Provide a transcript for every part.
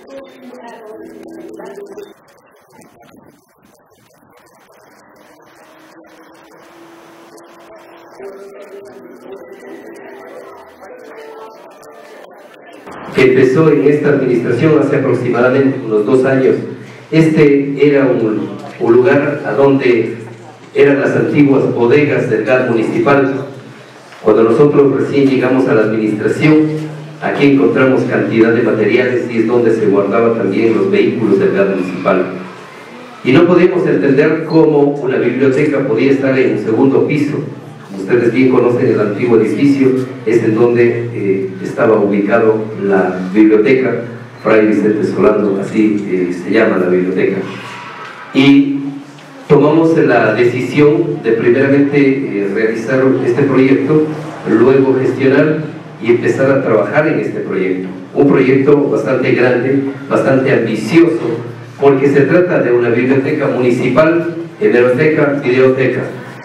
Que empezó en esta administración hace aproximadamente unos 2 años. Este era un lugar a donde eran las antiguas bodegas del gas municipal. Cuando nosotros recién llegamos a la administración, aquí encontramos cantidad de materiales y es donde se guardaban también los vehículos del gas municipal. Y no podíamos entender cómo una biblioteca podía estar en un segundo piso. Ustedes bien conocen el antiguo edificio, es en donde estaba ubicado la biblioteca Fray Vicente Solano, así se llama la biblioteca. Y tomamos la decisión de primeramente realizar este proyecto, luego gestionar y empezar a trabajar en este proyecto. Un proyecto bastante grande, bastante ambicioso, porque se trata de una biblioteca municipal, hemeroteca, videoteca.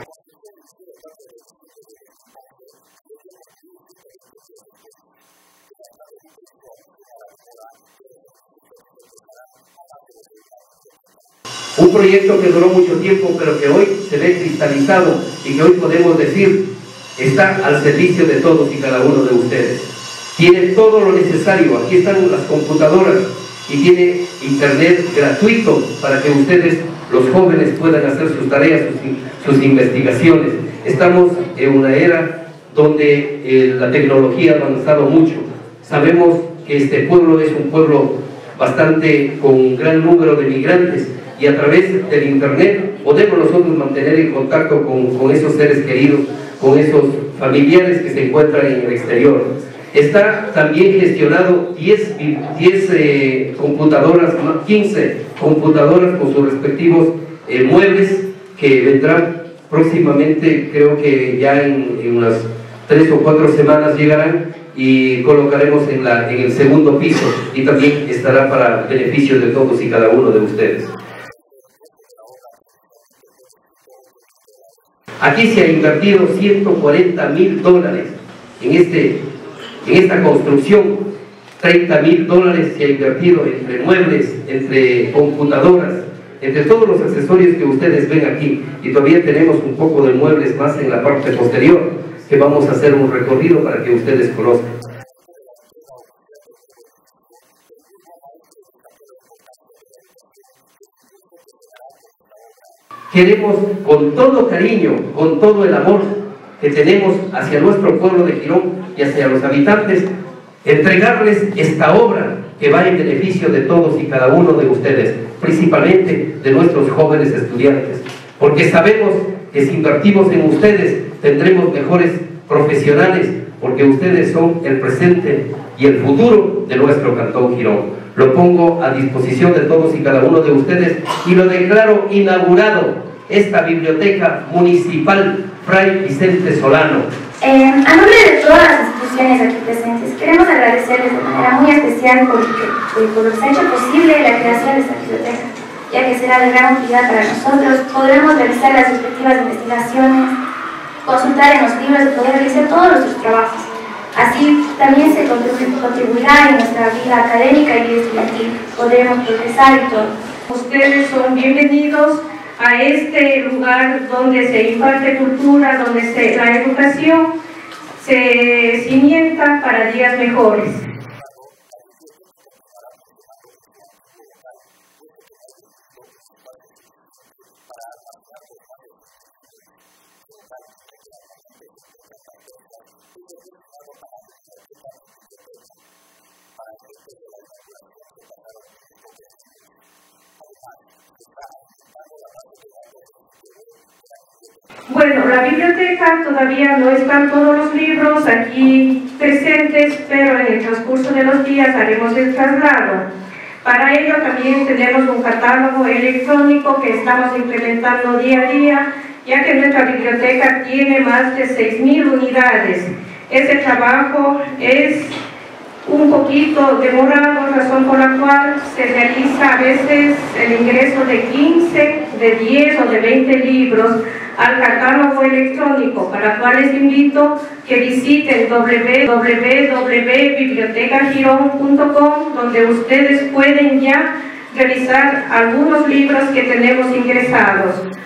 Un proyecto que duró mucho tiempo, pero que hoy se ve cristalizado y que hoy podemos decir está al servicio de todos y cada uno de ustedes. Tiene todo lo necesario, aquí están las computadoras y tiene internet gratuito para que ustedes, los jóvenes, puedan hacer sus tareas, sus investigaciones. Estamos en una era donde la tecnología ha avanzado mucho. Sabemos que este pueblo es un pueblo bastante con un gran número de migrantes, y a través del internet podemos nosotros mantener en contacto con esos seres queridos, con esos familiares que se encuentran en el exterior. Está también gestionado 10 computadoras, 15 computadoras con sus respectivos muebles que vendrán próximamente, creo que ya en unas 3 o 4 semanas llegarán y colocaremos en el segundo piso y también estará para beneficio de todos y cada uno de ustedes. Aquí se ha invertido $140.000 en esta construcción. $30.000 se ha invertido entre muebles, entre computadoras, entre todos los accesorios que ustedes ven aquí. Y todavía tenemos un poco de muebles más en la parte posterior, que vamos a hacer un recorrido para que ustedes conozcan. Queremos, con todo cariño, con todo el amor que tenemos hacia nuestro pueblo de Girón y hacia los habitantes, entregarles esta obra que va en beneficio de todos y cada uno de ustedes, principalmente de nuestros jóvenes estudiantes, porque sabemos que si invertimos en ustedes tendremos mejores profesionales, porque ustedes son el presente y el futuro de nuestro Cantón Girón. Lo pongo a disposición de todos y cada uno de ustedes y lo declaro inaugurado, esta biblioteca municipal Fray Vicente Solano. A nombre de todas las instituciones aquí presentes, queremos agradecerles de manera muy especial por lo que se ha hecho posible la creación de esta biblioteca, ya que será de gran utilidad para nosotros. Podremos realizar las respectivas investigaciones, consultar en los libros y poder realizar todos nuestros trabajos. Así también se contribuirá en nuestra vida académica y vida estudiantil. Podremos progresar y todo. Ustedes son bienvenidos a este lugar donde se imparte cultura, donde la educación se cimienta para días mejores. Bueno, la biblioteca todavía no están todos los libros aquí presentes, pero en el transcurso de los días haremos el traslado. Para ello también tenemos un catálogo electrónico que estamos implementando día a día, ya que nuestra biblioteca tiene más de 6.000 unidades. Ese trabajo es un poquito demorado, razón por la cual se realiza a veces el ingreso de 15, de 10 o de 20 libros al catálogo electrónico, para cual les invito que visiten www.bibliotecagirón.com, donde donde ustedes pueden ya revisar algunos libros que tenemos ingresados.